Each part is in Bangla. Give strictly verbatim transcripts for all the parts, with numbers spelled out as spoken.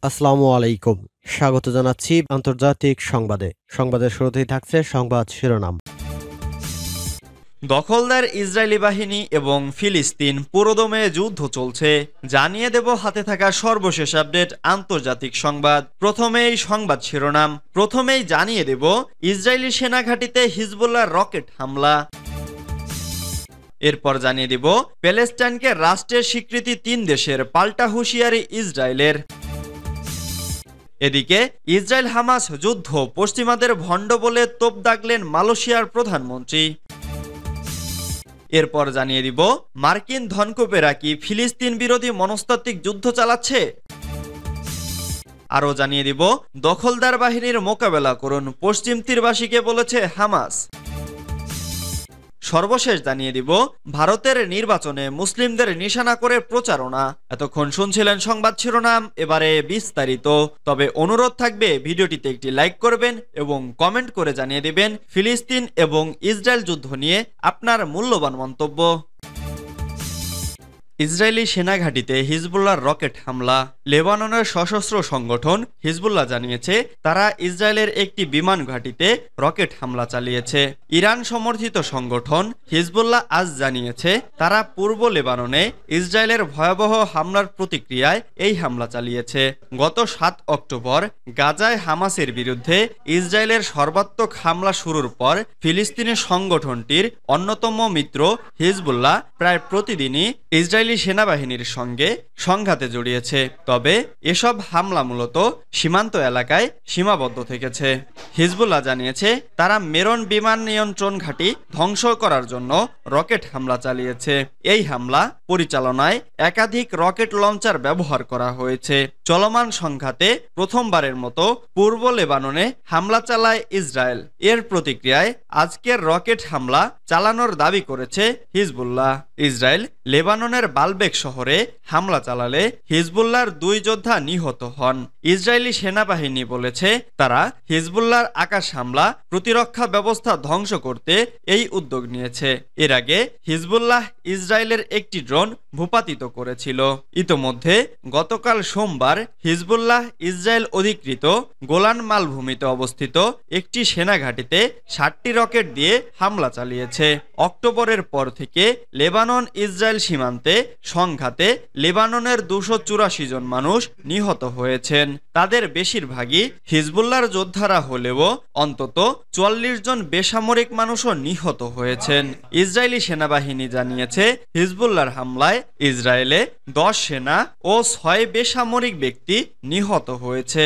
আসসালামু আলাইকুম। স্বাগত জানাচ্ছি আন্তর্জাতিক সংবাদে। সংবাদের শুরুতেই থাকছে সংবাদ শিরোনাম। দখলদার ইসরায়েলি বাহিনী এবং ফিলিস্তিন পুরোদমে যুদ্ধ চলছে, জানিয়ে দেব হাতে থাকা সর্বশেষ আপডেট আন্তর্জাতিক সংবাদ। প্রথমেই সংবাদ শিরোনাম। প্রথমেই জানিয়ে দেব ইসরায়েলি সেনাঘাঁটিতে হিজবুল্লাহর রকেট হামলা। এরপর জানিয়ে দেব প্যালেস্টাইনকে রাষ্ট্রের স্বীকৃতি তিন দেশের, পাল্টা হুঁশিয়ারি ইসরায়েলের। এদিকে ইসরায়েল হামাস যুদ্ধ, পশ্চিমাদের ভণ্ড বলে তোপ দাগলেন মালয়েশিয়ার প্রধানমন্ত্রী। এরপর জানিয়ে দিব মার্কিন ধনকুবেরা কি ফিলিস্তিন বিরোধী মনস্তাত্ত্বিক যুদ্ধ চালাচ্ছে। আরও জানিয়ে দিব দখলদার বাহিনীর মোকাবেলা করুন, পশ্চিম তীরবাসীকে বলেছে হামাস। সর্বশেষ জানিয়ে দিব ভারতের নির্বাচনে মুসলিমদের নিশানা করে প্রচারণা। এতক্ষণ শুনছিলেন সংবাদ শিরোনাম, এবারে বিস্তারিত। তবে অনুরোধ থাকবে ভিডিওটিতে একটি লাইক করবেন এবং কমেন্ট করে জানিয়ে দিবেন ফিলিস্তিন এবং ইসরায়েল যুদ্ধ নিয়ে আপনার মূল্যবান মন্তব্য। ইসরায়েলি সেনাঘাঁটিতে হিজবুল্লাহর রকেট হামলা। লেবাননের সশস্ত্র সংগঠন হিজবুল্লাহ জানিয়েছে তারা ইসরায়েলের একটি বিমান ঘাঁটিতে রকেট হামলা চালিয়েছে। ইরান সমর্থিত সংগঠন হিজবুল্লাহ আজ জানিয়েছে তারা পূর্ব লেবাননে ইসরায়েলের ভয়াবহ হামলার প্রতিক্রিয়ায় এই হামলা চালিয়েছে। গত সাত অক্টোবর গাজায় হামাসের বিরুদ্ধে ইসরায়েলের সর্বাত্মক হামলা শুরুর পর ফিলিস্তিনি সংগঠনটির অন্যতম মিত্র হিজবুল্লাহ প্রায় প্রতিদিনই ইসরায়েল সেনাবাহিনীর সঙ্গে সংঘাতে জড়িয়েছে। তবে এসব হামলা মূলত সীমান্ত এলাকায় সীমাবদ্ধ থেকেছে। হিজবুল্লাহ জানিয়েছে তারা মেরন বিমান নিয়ন্ত্রণ ঘাঁটি ধ্বংস করার জন্য রকেট হামলা চালিয়েছে। এই হামলা পরিচালনায় একাধিক রকেট লঞ্চার ব্যবহার করা হয়েছে। চলমান সংঘাতে প্রথমবারের মতো পূর্ব লেবাননে হামলা চালায় ইসরায়েল। এর প্রতিক্রিয়ায় আজকের রকেট হামলা চালানোর দাবি করেছে হিজবুল্লাহ। ইসরায়েল লেবাননের বালবেক শহরে হামলা চালালে হিজবুল্লাহর দুই যোদ্ধা নিহত হন। ইসরায়েলি সেনাবাহিনী বলেছে তারা হিজবুল্লাহর আকাশ হামলা প্রতিরক্ষা ব্যবস্থা ধ্বংস করতে এই উদ্যোগ নিয়েছে। এর আগে হিজবুল্লাহ ইসরায়েলের একটি ড্রোন ভূপাতিত করেছিল। ইতোমধ্যে গতকাল সোমবার হিজবুল্লাহ ইসরায়েল অধিকৃত গোলান মালভূমিতে অবস্থিত একটি সেনাঘাঁটিতে ষাটটি রকেট দিয়ে হামলা চালিয়েছে। অক্টোবরের পর থেকে লেবানন ইসরায়েল সীমান্তে সংঘাতে লেবাননের দুশো চুরাশি জন মানুষ নিহত হয়েছেন। তাদের বেশিরভাগই হিজবুল্লাহর যোদ্ধারা হলেও অন্তত চুয়াল্লিশ জন বেসামরিক মানুষও নিহত হয়েছেন। ইসরায়েলি সেনাবাহিনী জানিয়েছে হিজবুল্লাহর হামলায় ইসরায়েলে দশ সেনা ও ছয় বেসামরিক ব্যক্তি নিহত হয়েছে।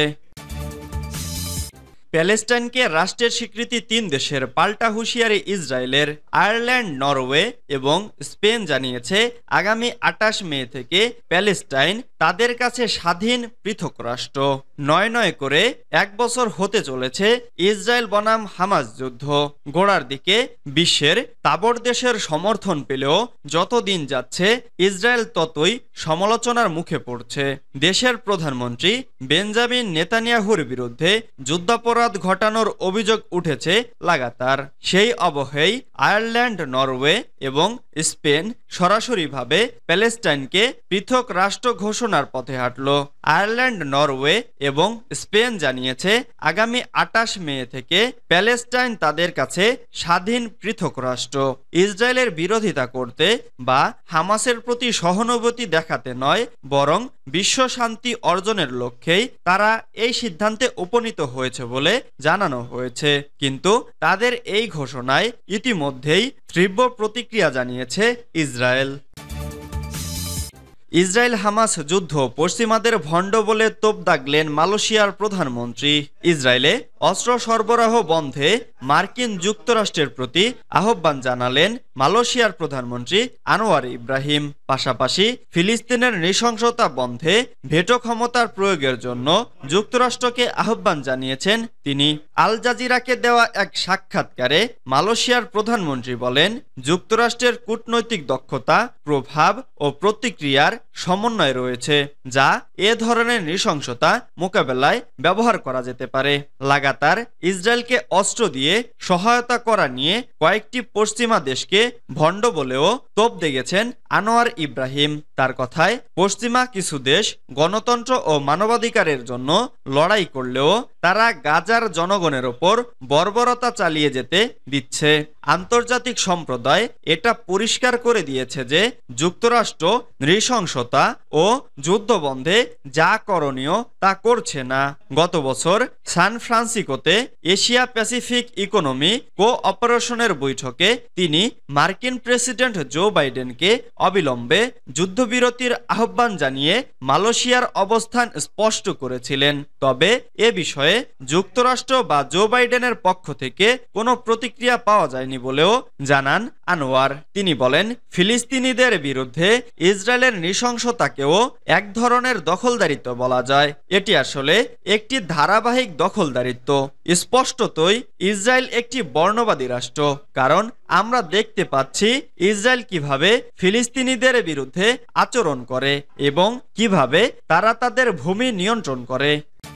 প্যালেস্টাইনকে রাষ্ট্রের স্বীকৃতি তিন দেশের, পাল্টা হুঁশিয়ারি ইসরায়েলের। আয়ারল্যান্ড, নরওয়ে এবং স্পেন জানিয়েছে আগামী আটাশ মে থেকে প্যালেস্টাইন তাদের কাছে স্বাধীন পৃথক রাষ্ট্র। নয় নয় করে এক বছর হতে চলেছে ইসরায়েল বনাম হামাস যুদ্ধ। গোড়ার দিকে বিশ্বের তাবড় দেশের সমর্থন পেলেও যত দিন যাচ্ছে ইসরায়েল ততই সমালোচনার মুখে পড়ছে। দেশের প্রধানমন্ত্রী বেঞ্জামিন নেতানিয়াহুর বিরুদ্ধে যুদ্ধাপরাধ ঘটানোর অভিযোগ উঠেছে লাগাতার। সেই অবহেই আয়ারল্যান্ড, নরওয়ে এবং স্পেন সরাসরিভাবে প্যালেস্টাইনকে পৃথক রাষ্ট্র ঘোষণার পথে হাঁটল। আয়ারল্যান্ড, নরওয়ে এবং স্পেন জানিয়েছে আগামী আটাশ মে থেকে প্যালেস্টাইন তাদের কাছে স্বাধীন পৃথক রাষ্ট্র। ইসরায়েলের বিরোধিতা করতে বা হামাসের প্রতি সহানুভূতি দেখাতে নয়, বরং বিশ্ব শান্তি অর্জনের লক্ষ্যেই তারা এই সিদ্ধান্তে উপনীত হয়েছে বলে জানানো হয়েছে। কিন্তু তাদের এই ঘোষণায় ইতিমধ্যেই তীব্র প্রতিক্রিয়া জানিয়েছে ইসরায়েল। ইসরায়েল হামাস যুদ্ধ, পশ্চিমাদের ভণ্ড বলে তোপ দাগলেন মালয়েশিয়ার প্রধানমন্ত্রী। ইসরায়েলে অস্ত্র সরবরাহ বন্ধে মার্কিন যুক্তরাষ্ট্রের প্রতি আহ্বান জানালেন মালয়েশিয়ার প্রধানমন্ত্রী আনোয়ার ইব্রাহিম। পাশাপাশি ফিলিস্তিনের নৃশংসতা বন্ধে ভেটো ক্ষমতার প্রয়োগের জন্য যুক্তরাষ্ট্রকে আহ্বান জানিয়েছেন তিনি। আল জাজিরাকে দেওয়া এক সাক্ষাৎকারে মালয়েশিয়ার প্রধানমন্ত্রী বলেন, যুক্তরাষ্ট্রের কূটনৈতিক দক্ষতা, প্রভাব ও প্রতিক্রিয়ার সমন্বয় রয়েছে যা এ ধরনের নৃশংসতা মোকাবেলায় ব্যবহার করা যেতে পারে। লাগাতার কাতার ইসরায়েলকে অস্ত্র দিয়ে সহায়তা করা নিয়ে কয়েকটি পশ্চিমা দেশকে ভণ্ড বলেও তোপ দেগেছেন আনোয়ার ইব্রাহিম। তার কথায়, পশ্চিমা কিছু দেশ গণতন্ত্র ও মানবাধিকারের জন্য লড়াই করলেও তারা গাজার জনগণের ওপর বর্বরতা চালিয়ে যেতে দিচ্ছে। আন্তর্জাতিক সম্প্রদায় এটা পরিষ্কার করে দিয়েছে যে যুক্তরাষ্ট্র নৃশংসতা ও যুদ্ধবন্ধে যা করণীয় তা করছে না। গত বছর সান ফ্রান্সিসকোতে এশিয়া প্যাসিফিক ইকোনমি কোঅপারেশনের বৈঠকে তিনি মার্কিন প্রেসিডেন্ট জো বাইডেনকে অবিলম্বে যুদ্ধবিরতির আহ্বান জানিয়ে মালয়েশিয়ার অবস্থান স্পষ্ট করেছিলেন। তবে এ বিষয়ে যুক্তরাষ্ট্র বা জো বাইডেনের পক্ষ থেকে কোনো প্রতিক্রিয়া পাওয়া যায়নি বলেও জানান আনোয়ার। তিনি বলেন, ফিলিস্তিনিদের বিরুদ্ধে ইসরায়েলের নৃশংসতাকেও এক ধরনের দখলদারিত্ব বলা যায়। এটি আসলে একটি ধারাবাহিক দখলদারিত্ব। স্পষ্টতই ইসরায়েল একটি বর্ণবাদী রাষ্ট্র, কারণ আমরা দেখতে পাচ্ছি ইসরায়েল কিভাবে ফিলিস্তিনিদের বিরুদ্ধে আচরণ করে এবং কিভাবে তারা তাদের ভূমি নিয়ন্ত্রণ করে।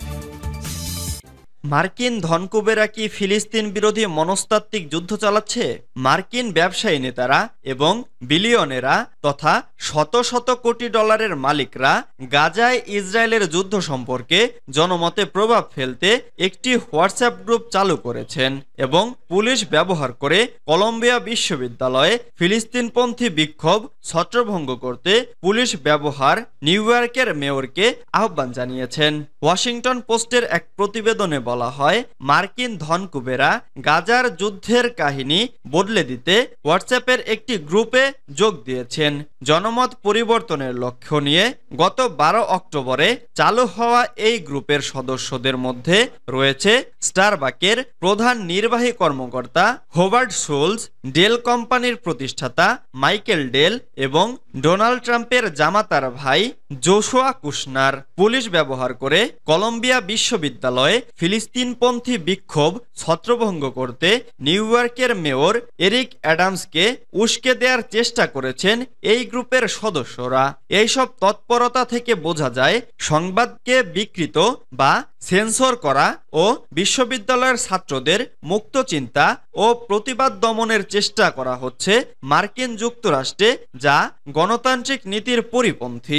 মার্কিন ধনকুবেরা কি ফিলিস্তিন বিরোধী মনস্তাত্ত্বিক যুদ্ধ চালাচ্ছে? মার্কিন ব্যবসায়ী নেতারা এবং বিলিয়নেরা তথা শত শত কোটি ডলারের মালিকরা গাজায় ইসরায়েলের যুদ্ধ সম্পর্কে জনমতে প্রভাব ফেলতে একটি হোয়াটসঅ্যাপ গ্রুপ চালু করেছেন এবং পুলিশ ব্যবহার করে কলম্বিয়া বিশ্ববিদ্যালয়ে ফিলিস্তিনপন্থী বিক্ষোভ ছত্রভঙ্গ করতে পুলিশ ব্যবহার নিউ ইয়র্কের মেয়রকে আহ্বান জানিয়েছেন। ওয়াশিংটন পোস্টের এক প্রতিবেদনে বলা হয়, মার্কিন ধনকুবেরা গাজার যুদ্ধের কাহিনী বদলে দিতে হোয়াটসঅ্যাপের একটি গ্রুপে যোগ দিয়েছেন। জনমত পরিবর্তনের লক্ষ্য নিয়ে গত বারো অক্টোবরে চালু হওয়া এই গ্রুপের সদস্যদের মধ্যে রয়েছে স্টারবাকের প্রধান নির্বাহী কর্মকর্তা হোভার্ড শুলস, ডেল কোম্পানির প্রতিষ্ঠাতা মাইকেল ডেল এবং ডোনাল্ড ট্রাম্পের জামাতার ভাই জোশুয়া কুশনার। পুলিশ ব্যবহার করে কলম্বিয়া বিশ্ববিদ্যালয়ে ফিলিস্তিনপন্থী বিক্ষোভ ছত্রভঙ্গ করতে নিউ ইয়র্কের মেয়র এরিক অ্যাডামসকে উস্কে দেওয়ার চেষ্টা করেছেন এই গ্রুপের সদস্যরা। এইসব তৎপরতা থেকে বোঝা যায় সংবাদকে বিকৃত বা সেন্সর করা ও বিশ্ববিদ্যালয়ের ছাত্রদের মুক্ত চিন্তা ও প্রতিবাদ দমনের চেষ্টা করা হচ্ছে মার্কিন যুক্তরাষ্ট্রে, যা গণতান্ত্রিক নীতির পরিপন্থী।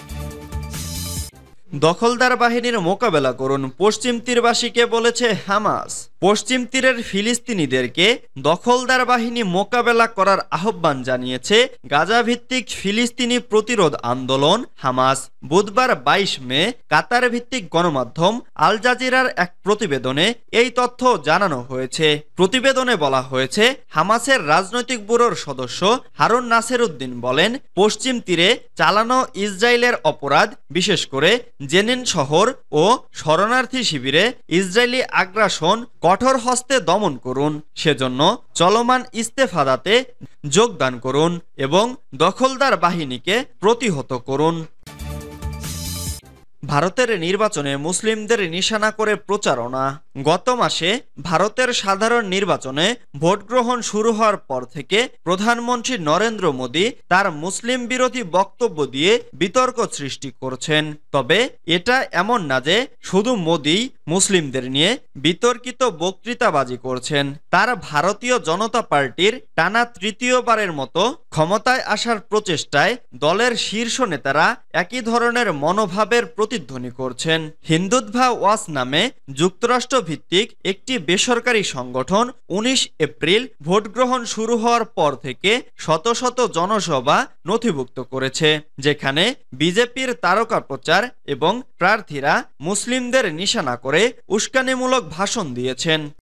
দখলদার বাহিনীর মোকাবেলা করুন, পশ্চিম তীরবাসীকে বলেছে হামাস। পশ্চিম তীরের ফিলিস্তিনিদেরকে দখলদার বাহিনী মোকাবেলা করার আহ্বান জানিয়েছে গাজা ভিত্তিক ফিলিস্তিনি প্রতিরোধ আন্দোলন হামাস। বুধবার বাইশ মে কাতার ভিত্তিক গণমাধ্যম আল জাজিরার এক প্রতিবেদনে এই তথ্য জানানো হয়েছে। প্রতিবেদনে বলা হয়েছে, হামাসের রাজনৈতিক ব্যুরোর সদস্য হারুন নাসের উদ্দিন বলেন, পশ্চিম তীরে চালানো ইসরায়েলের অপরাধ, বিশেষ করে জেনিন শহর ও শরণার্থী শিবিরে ইসরায়েলি আগ্রাসন কঠোর হস্তে দমন করুন। সেজন্য চলমান ইস্তেফাদাতে যোগদান করুন এবং দখলদার বাহিনীকে প্রতিহত করুন। ভারতের নির্বাচনে মুসলিমদের নিশানা করে প্রচারণা। গত মাসে ভারতের সাধারণ নির্বাচনে ভোট গ্রহণ শুরু হওয়ার পর থেকে প্রধানমন্ত্রী নরেন্দ্র মোদী তার মুসলিম বিরোধী বক্তব্য দিয়ে বিতর্ক সৃষ্টি করছেন। তবে এটা এমন না যে শুধু মোদী মুসলিমদের নিয়ে বিতর্কিত বক্তৃতাবাজি করছেন। তার ভারতীয় জনতা পার্টির টানা তৃতীয়বারের মতো ক্ষমতায় আসার প্রচেষ্টায় দলের শীর্ষ নেতারা একই ধরনের মনোভাবের প্রতিধ্বনি করছেন। হিন্দুত্ভা ওয়াচ নামে যুক্তরাষ্ট্র ভিত্তিক একটি বেসরকারি সংগঠন উনিশ এপ্রিল ভোট গ্রহণ শুরু হওয়ার পর থেকে শত শত জনসভা নথিভুক্ত করেছে, যেখানে বিজেপির তারকা প্রচার এবং প্রার্থীরা মুসলিমদের নিশানা করে উস্কানিমূলক ভাষণ দিয়েছেন।